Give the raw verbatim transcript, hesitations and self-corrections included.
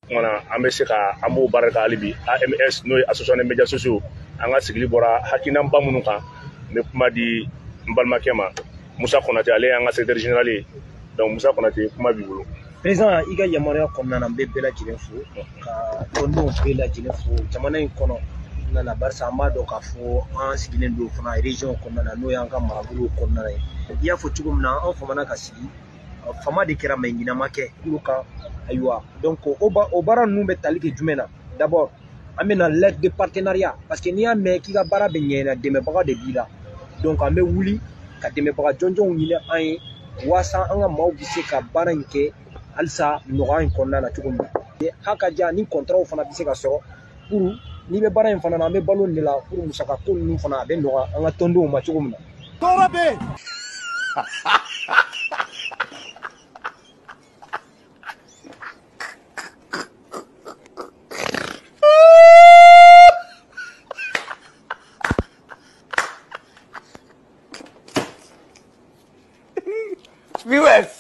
mana an bɛ se ka an b'o baara kɛ hali bi A M S n'o ye association des médias sociaux an ka sigili bɔra hakilinaba minnu kan n bɛ kuma di n balimakɛ ma Musa Konate ale y'an ka secrétaire général ye donc Musa Konate kuma b'i bolo. Président i ka yamaruya kɔnɔna na n bɛ bɛɛ lajɛlen fo ka tɔndenw bɛɛ lajɛlen fo jamana in kɔnɔ nana barisa an b'a dɔn k'a fɔ an sigilen don fana région kɔnɔna na n'o y'an ka marabolo kɔnɔna ye i y'a fɔ cogo min na an famana ka sigi fama de kɛra mais ɲinɛ ma kɛ kulu kan ayiwa donc o baara ninnu bɛ tali kɛ jumɛn na d'abord an bɛna l'aide de partenariat parce que n'i y'a mɛn k'i ka baara bɛ ɲɛ dɛmɛbaga de b'i la donc an bɛ wuli ka dɛmɛbaga jɔnjɔnw ɲini an ye waasa an ka maaw bɛ se ka baara in kɛ halisa nɔgɔya in kɔnɔna na cogo min na ha ka diya ni contrat fana bɛ se ka sɔrɔ pour n'i bɛ baara in fana na an bɛ balo nin de la pour musaka ko ninnu fana a bɛ nɔgɔya an ka tɔndenw ma cogo min na. tɔɔrɔ bɛ yen. Viewers.